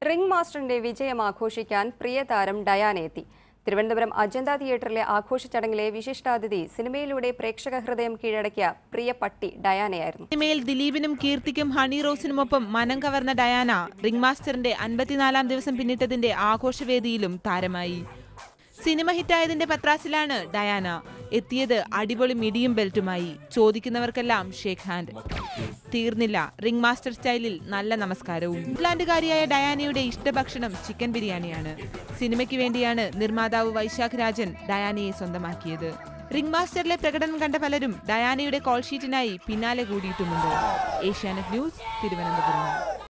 Ring മാസ്റ്ററിന്റെ വിജയം ആഘോഷിക്കാൻ പ്രിയ താരം ഡയാന എത്തി. തിരുവനന്തപുരം അജന്ത തിയേറ്ററിലെ ആഘോഷ ചടങ്ങിലെ വിശിഷ്ടാതിഥി സിനിമയിലൂടെ പ്രേക്ഷക ഹൃദയം കീഴടക്കിയ പ്രിയ പട്ടി ഡയാനയായിരുന്നു. സിനിമയിൽ ദിലീപിനും കീർത്തിക്കും ഹണി റോസിനുമൊപ്പം മനം കവർന്ന ഡയാന റിംഗ് മാസ്റ്ററിന്റെ 54-ാം ദിവസം പിന്നിട്ടതിന്റെ ആഘോഷവേദിയിലും താരമായി. സിനിമ ഹിറ്റായതിന്റെ പത്രാസിലാണ് ഡയാന എത്തിയത്. അടിപൊളി മിഡിയും ബെൽറ്റുമായി. ചോദിക്കുന്നവർക്കെല്ലാം ഷേക്ക് ഹാൻഡ്. തീർന്നില്ല, റിംഗ് മാസ്റ്റർ സ്റ്റൈലിൽ നല്ല നമസ്കാരവും. ഇംഗ്ലണ്ടുകാരിയായ ഡയാനയുടെ ഇഷ്ടഭക്ഷണം ചിക്കൻ ബിരിയാണിയാണ്. സിനിമയ്ക്ക് വേണ്ടിയാണ് നിർമ്മാതാവ് വൈശാഖ് രാജൻ ഡയാനയെ സ്വന്തമാക്കിയത്. റിംഗ് മാസ്റ്ററിലെ പ്രകടനം കണ്ട പലരും ഡയാനയുടെ കോൾ ഷീറ്റിനായി പിന്നാലെ കൂടിയിട്ടുമുണ്ട്. ഏഷ്യാനെറ്റ് ന്യൂസ്, തിരുവനന്തപുരം.